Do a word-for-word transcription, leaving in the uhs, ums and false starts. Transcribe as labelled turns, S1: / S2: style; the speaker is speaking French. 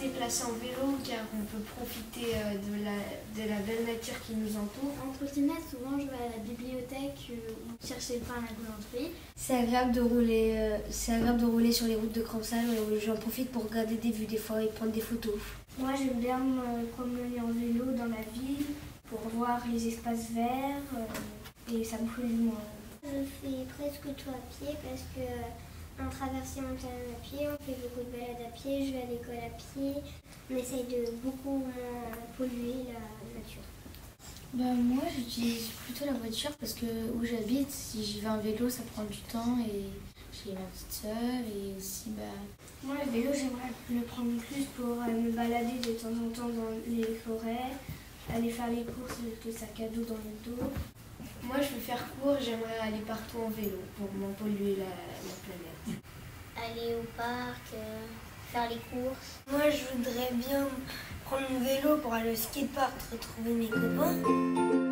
S1: déplacer en vélo car on peut profiter de la, de la belle nature qui nous entoure.
S2: Entre trottinette, souvent je vais à la bibliothèque ou chercher le pain à la boulangerie.
S3: C'est agréable de rouler, euh, c'est agréable de rouler sur les routes de Crampsal. J'en profite pour regarder des vues des fois et prendre des photos.
S2: Moi j'aime bien me promener en vélo dans la ville pour voir les espaces verts euh, et ça me plaît moins.
S4: Je fais presque tout à pied parce que on traverse les montagnes à pied, on fait beaucoup de balades à pied, je vais à l'école à pied. On essaye de beaucoup moins polluer la nature.
S5: Bah, moi j'utilise plutôt la voiture parce que où j'habite, si j'y vais en vélo ça prend du temps et j'ai ma petite soeur et aussi bah...
S2: Moi le vélo j'aimerais le prendre plus pour me balader de temps en temps dans les forêts, aller faire les courses avec le sac à dos dans le dos.
S1: Moi je veux faire court, j'aimerais aller partout en vélo pour moins polluer la, la planète.
S4: Aller au parc, euh, faire les courses.
S3: Moi je voudrais bien prendre mon vélo pour aller au skatepark, retrouver mes copains.